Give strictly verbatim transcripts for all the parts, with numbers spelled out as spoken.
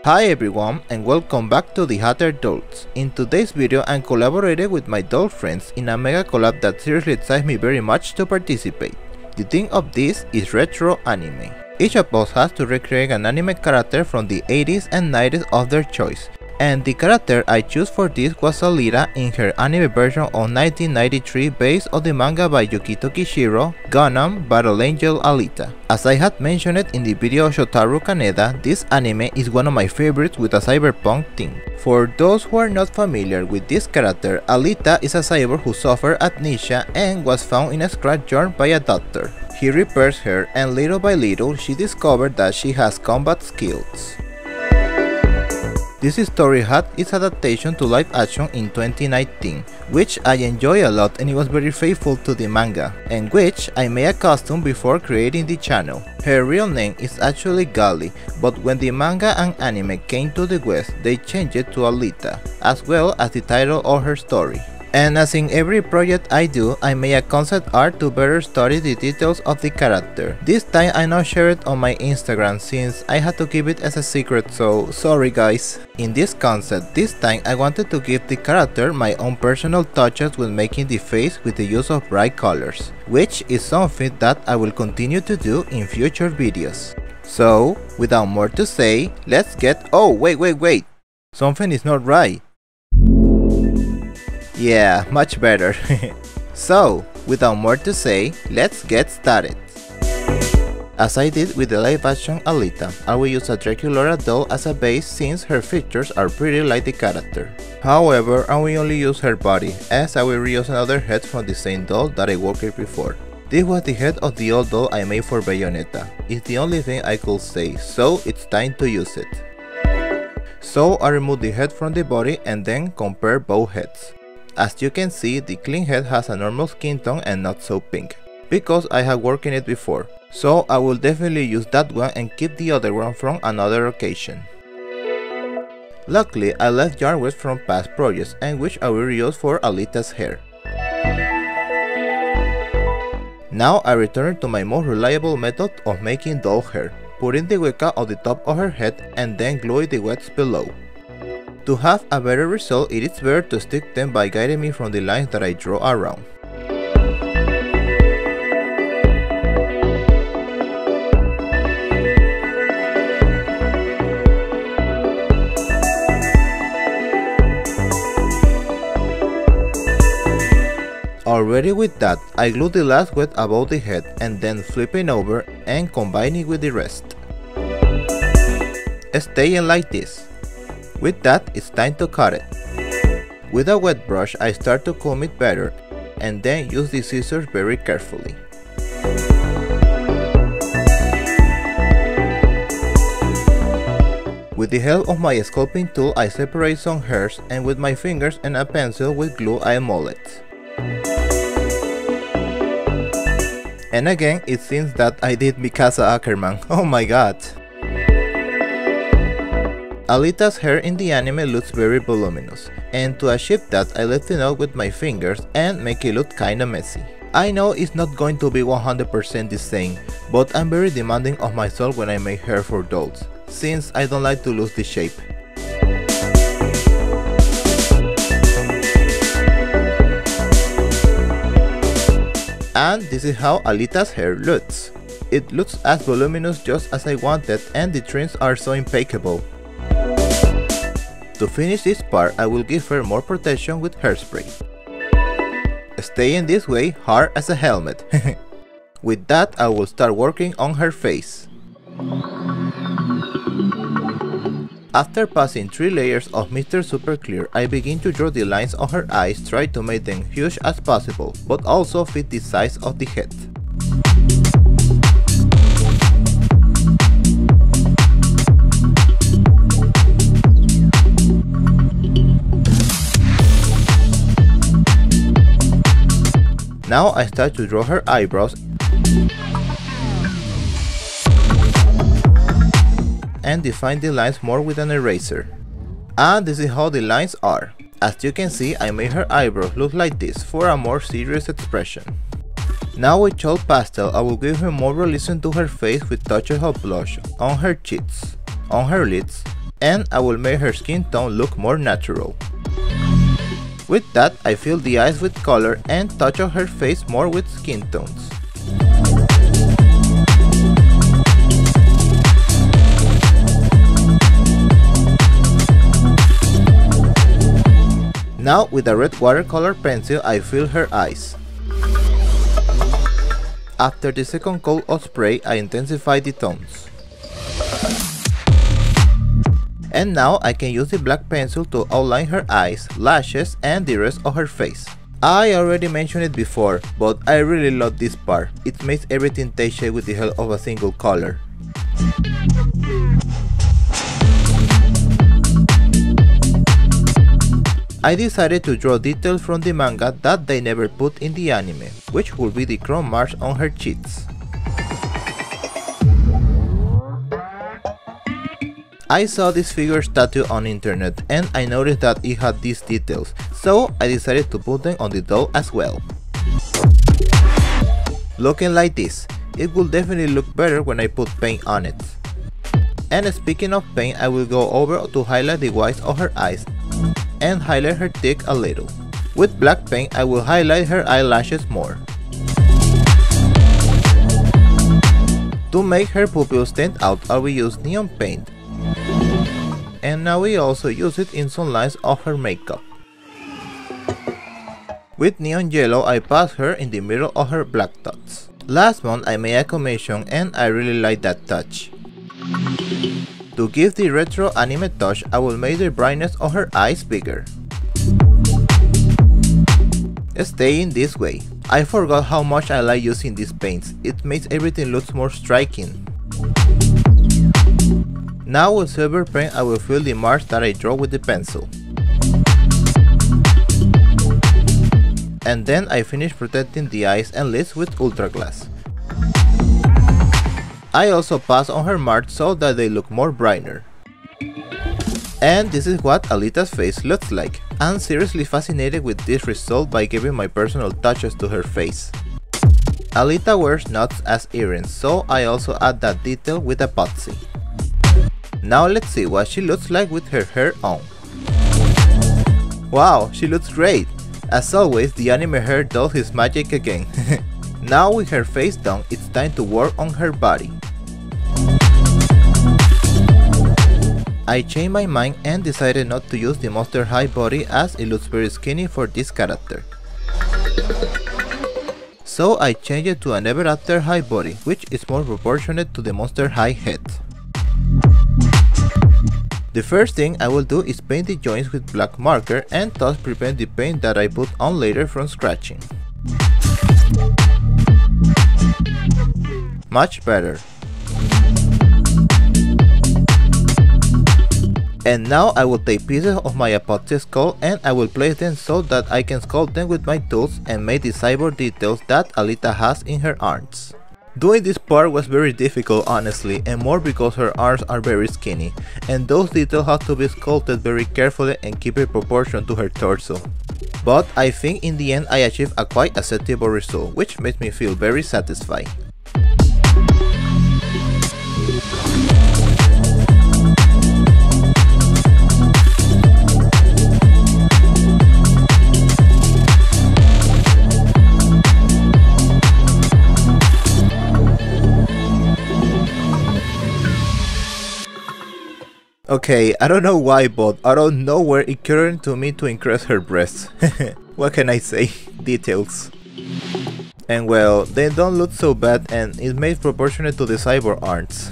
Hi everyone and welcome back to the Hatter Dolls. In today's video I'm collaborating with my doll friends in a mega collab that seriously excites me very much to participate. The theme of this is retro anime. Each of us has to recreate an anime character from the eighties and nineties of their choice. And the character I chose for this was Alita in her anime version of nineteen ninety-three based on the manga by Yukito Kishiro, Gundam Battle Angel Alita. As I had mentioned in the video of Shotaro Kaneda, this anime is one of my favorites with a cyberpunk theme. For those who are not familiar with this character, Alita is a cyborg who suffered amnesia and was found in a scrapyard by a doctor. He repairs her and little by little she discovered that she has combat skills. This story had its adaptation to live action in twenty nineteen, which I enjoy a lot and it was very faithful to the manga, and which I made a costume before creating the channel. Her real name is actually Gali, but when the manga and anime came to the West, they changed it to Alita, as well as the title of her story. And as in every project I do, I make a concept art to better study the details of the character. This time I not share it on my Instagram since I had to keep it as a secret, so sorry guys. In this concept, this time I wanted to give the character my own personal touches when making the face with the use of bright colors, which is something that I will continue to do in future videos. So, without more to say, let's get- oh wait wait wait, something is not right. Yeah, much better. So, without more to say, let's get started. As I did with the live action Alita, I will use a Draculaura doll as a base since her features are pretty like the character. However, I will only use her body, as I will reuse another head from the same doll that I worked with before. This was the head of the old doll I made for Bayonetta. It's the only thing I could say, so it's time to use it. So I removed the head from the body and then compare both heads. As you can see, the clean head has a normal skin tone and not so pink, because I have worked in it before, so I will definitely use that one and keep the other one from another occasion. Luckily, I left yarn waste from past projects and which I will reuse for Alita's hair. Now I return to my most reliable method of making doll hair, putting the weka on the top of her head and then gluing the wets below. To have a better result, it is better to stick them by guiding me from the lines that I draw around. Already with that, I glue the last wet above the head and then flipping over and combining with the rest. Staying like this. With that, it's time to cut it. With a wet brush, I start to comb it better and then use the scissors very carefully. With the help of my sculpting tool, I separate some hairs and with my fingers and a pencil with glue I mold it. And again, it seems that I did Mikasa Ackerman, oh my god! Alita's hair in the anime looks very voluminous, and to achieve that I left it out with my fingers and make it look kinda messy. I know it's not going to be one hundred percent the same, but I'm very demanding of myself when I make hair for dolls, since I don't like to lose the shape. And this is how Alita's hair looks. It looks as voluminous just as I wanted and the trims are so impeccable. To finish this part, I will give her more protection with hairspray. Staying this way, hard as a helmet. With that, I will start working on her face. After passing three layers of Mister Super Clear, I begin to draw the lines on her eyes, try to make them huge as possible, but also fit the size of the head. Now I start to draw her eyebrows and define the lines more with an eraser. And this is how the lines are. As you can see, I made her eyebrows look like this for a more serious expression. Now with Chalk Pastel, I will give her more realism to her face with touches of blush on her cheeks, on her lids, and I will make her skin tone look more natural. With that, I fill the eyes with color and touch up her face more with skin tones. Now with a red watercolor pencil I fill her eyes. After the second coat of spray I intensify the tones. And now I can use the black pencil to outline her eyes, lashes and the rest of her face. I already mentioned it before, but I really love this part. It makes everything take shape with the help of a single color. I decided to draw details from the manga that they never put in the anime, which will be the chrome marks on her cheeks. I saw this figure statue on internet and I noticed that it had these details, so I decided to put them on the doll as well. Looking like this, it will definitely look better when I put paint on it. And speaking of paint, I will go over to highlight the whites of her eyes and highlight her teeth a little. With black paint I will highlight her eyelashes more. To make her pupils stand out I will use neon paint. And now we also use it in some lines of her makeup. With neon yellow I pass her in the middle of her black dots. Last month I made a commission and I really like that touch. To give the retro anime touch, I will make the brightness of her eyes bigger. Staying this way. I forgot how much I like using these paints, it makes everything look more striking. Now with silver paint I will fill the marks that I draw with the pencil. And then I finish protecting the eyes and lids with ultra glass. I also pass on her marks so that they look more brighter. And this is what Alita's face looks like. I'm seriously fascinated with this result by giving my personal touches to her face. Alita wears nuts as earrings, so I also add that detail with epoxy. Now let's see what she looks like with her hair on. Wow, she looks great! As always, the anime hair does his magic again. Now with her face done, it's time to work on her body. I changed my mind and decided not to use the Monster High body as it looks very skinny for this character. So I changed it to an Ever After High body, which is more proportionate to the Monster High head. The first thing I will do is paint the joints with black marker and thus prevent the paint that I put on later from scratching. Much better. And now I will take pieces of my epoxy skull and I will place them so that I can sculpt them with my tools and make the cyborg details that Alita has in her arms. Doing this part was very difficult honestly, and more because her arms are very skinny, and those details have to be sculpted very carefully and keep a proportion to her torso. But I think in the end I achieved a quite acceptable result, which makes me feel very satisfied. Okay, I don't know why, but out of nowhere it occurred to me to increase her breasts. What can I say? Details. And well, they don't look so bad and it's made proportionate to the cyborg arms.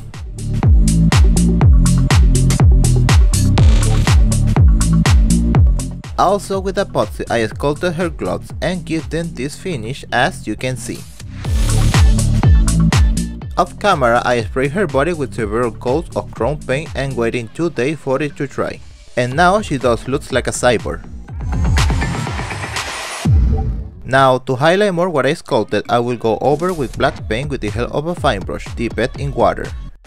Also with epoxy I sculpted her gloves and give them this finish as you can see. Off camera I sprayed her body with several coats of chrome paint and waiting two days for it to dry. And now she does looks like a cyborg. Now to highlight more what I sculpted I will go over with black paint with the help of a fine brush dipped in water.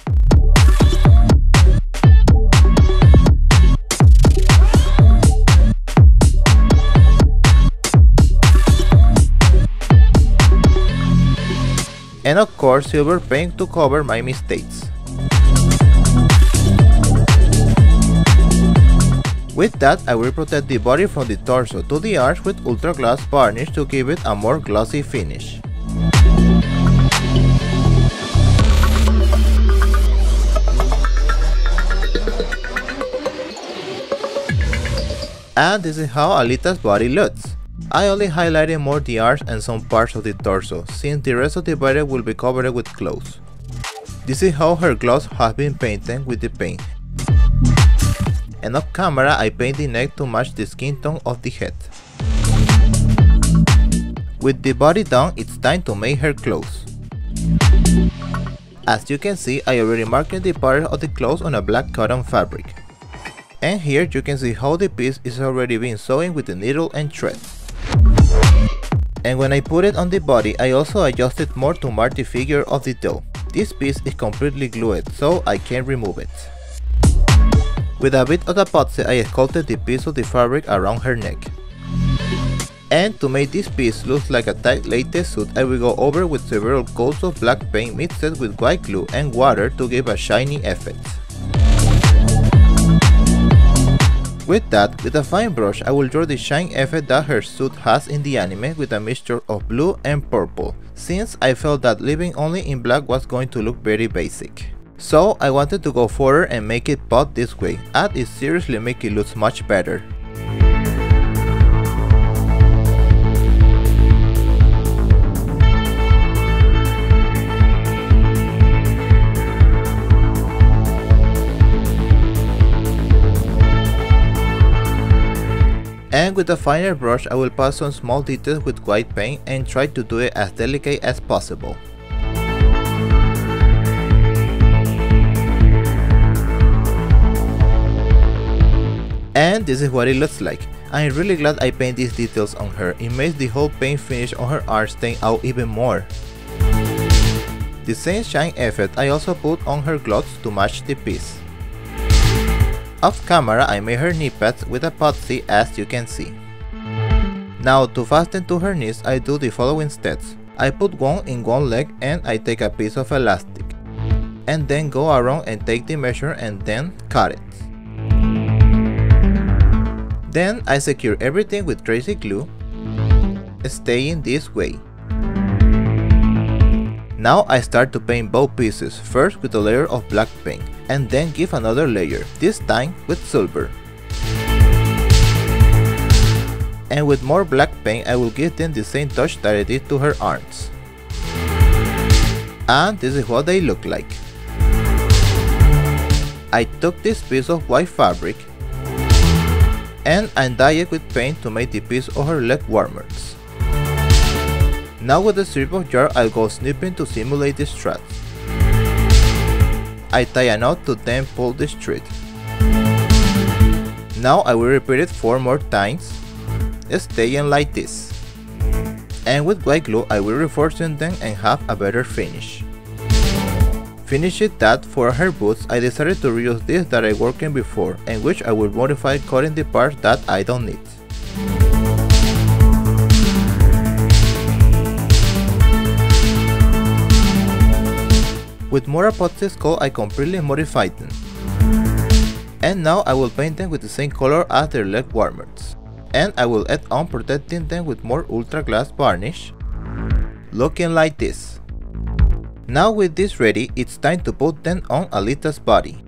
And of course silver paint to cover my mistakes. With that, I will protect the body from the torso to the arms with Ultra Gloss varnish to give it a more glossy finish. And this is how Alita's body looks. I only highlighted more the arms and some parts of the torso, since the rest of the body will be covered with clothes. This is how her gloves have been painted with the paint. And off camera I paint the neck to match the skin tone of the head. With the body done, it's time to make her clothes. As you can see, I already marked the pattern of the clothes on a black cotton fabric. And here you can see how the piece is already being sewn with the needle and thread. And when I put it on the body, I also adjusted more to mark the figure of the doll. This piece is completely glued, so I can't remove it. With a bit of epoxy, I sculpted the piece of the fabric around her neck. And to make this piece look like a tight latex suit, I will go over with several coats of black paint mixed with white glue and water to give a shiny effect. With that, with a fine brush, I will draw the shine effect that her suit has in the anime with a mixture of blue and purple, since I felt that leaving only in black was going to look very basic. So I wanted to go further and make it pop this way, and it seriously make it look much better. And with a finer brush, I will pass some small details with white paint and try to do it as delicate as possible. And this is what it looks like. I'm really glad I paint these details on her. It makes the whole paint finish on her arm stand out even more. The same shine effect I also put on her gloves to match the piece. Off camera, I made her knee pads with epoxy, as you can see. Now to fasten to her knees, I do the following steps. I put one in one leg and I take a piece of elastic. And then go around and take the measure and then cut it. Then I secure everything with tracey glue, staying this way. Now I start to paint both pieces, first with a layer of black paint, and then give another layer, this time with silver. And with more black paint, I will give them the same touch that I did to her arms. And this is what they look like. I took this piece of white fabric and I dyed it with paint to make the piece of her leg warmers. Now with the strip of yarn, I'll go snipping to simulate the straps. I tie a knot to then pull the thread. Now I will repeat it four more times, staying like this. And with white glue I will reinforce them and have a better finish. Finishing that, for her boots I decided to reuse this that I worked in before, and which I will modify cutting the parts that I don't need. With more epoxy skull, I completely modified them. And now I will paint them with the same color as their leg warmers. And I will add on protecting them with more Ultra Gloss varnish, looking like this. Now with this ready, it's time to put them on Alita's body.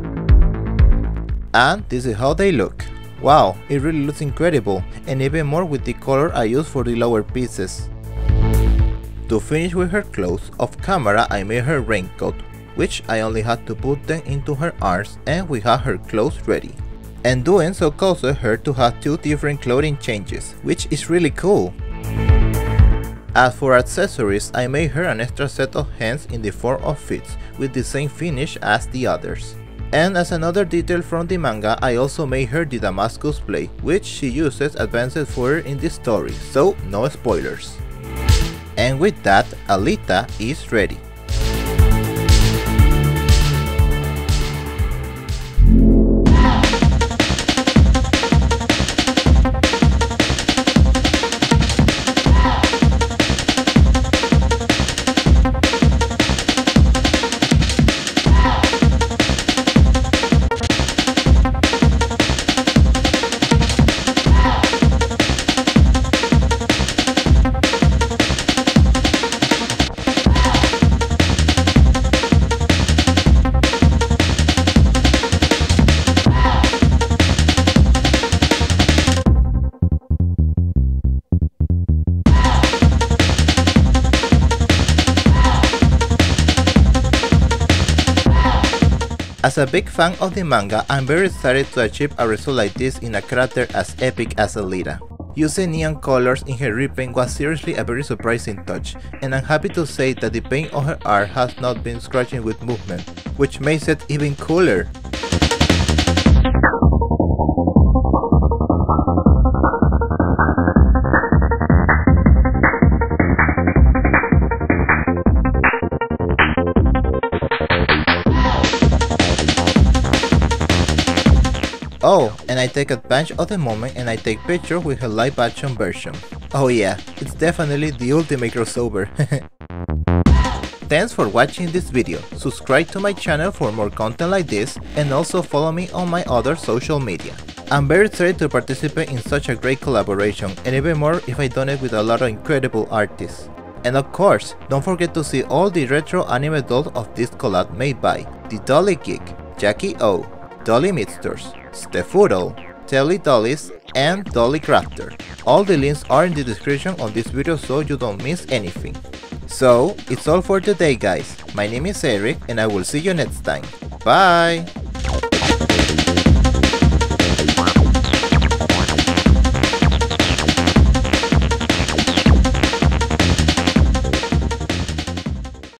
And this is how they look. Wow, it really looks incredible, and even more with the color I used for the lower pieces. To finish with her clothes, off camera I made her raincoat, which I only had to put them into her arms, and we have her clothes ready. And doing so causes her to have two different clothing changes, which is really cool. As for accessories, I made her an extra set of hands in the form of feet, with the same finish as the others. And as another detail from the manga, I also made her the Damascus blade, which she uses advanced further in the story, so no spoilers. And with that, Alita is ready. As a big fan of the manga, I'm very excited to achieve a result like this in a character as epic as Alita. Using neon colors in her repaint was seriously a very surprising touch, and I'm happy to say that the paint on her art has not been scratching with movement, which makes it even cooler. Oh, and I take advantage of the moment and I take pictures with her live action version. Oh yeah, it's definitely the ultimate crossover. Thanks for watching this video, subscribe to my channel for more content like this, and also follow me on my other social media. I'm very excited to participate in such a great collaboration, and even more if I done it with a lot of incredible artists. And of course, don't forget to see all the retro anime dolls of this collab made by The Dolly Geek, Jackie O, Dolly Mixtures, Stefudo, Telly Dollies, and Dolly Crafter. All the links are in the description of this video so you don't miss anything. So, it's all for today guys. My name is Eric and I will see you next time. Bye!